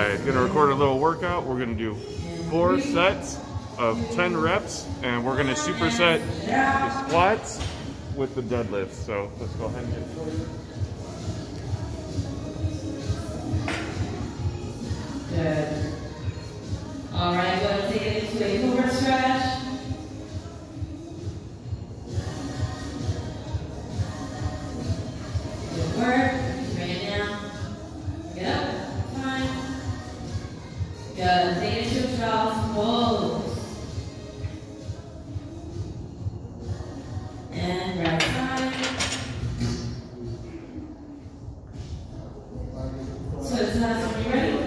Alright, gonna record a little workout. We're gonna do 4 sets of 10 reps, and we're gonna superset the squats with the deadlifts. So let's go ahead and get started. Good. Alright, go ahead and take it into a forward stretch. Good work. Bring it down. Get up. Fine. Good. Take it into a child's pose. And right side. Switch sides when you're ready.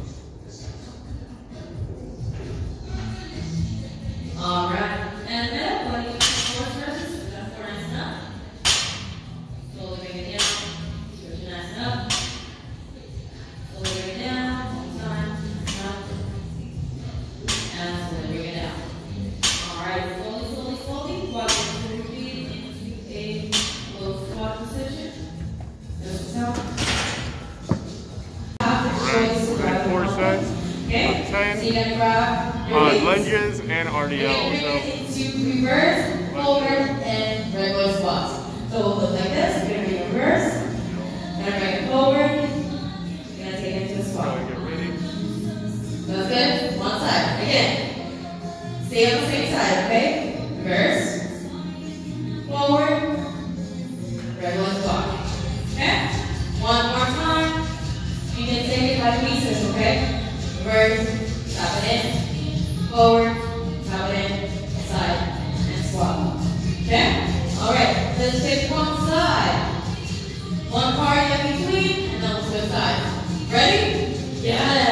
Alright. And then when you get forward stretches, that's for nice and up. Slowly bring it down. Switch it nice and up. Slowly bring it down. One time. Up. And slowly bring it down. Alright. Slowly. Walk into your feet into a low squat position. Just so. Alright, 4 sets of 10 So you're going to grab your on lunges and RDLs. So into reverse, forward, and regular squats. So we'll look like this. We're going to bring reverse. Then bring it forward. You're going to take it into a squat. Get ready. That's good. One side. Again. Stay on the same side, okay? Reverse. Forward. Regular squat. Okay? One more time. You can take it by pieces, okay? Reverse. Tap it in. Forward. Tap it in. Side. And squat. Okay? Alright. Let's take one side. One cardio in between. And then we'll switch sides. Ready? Yeah.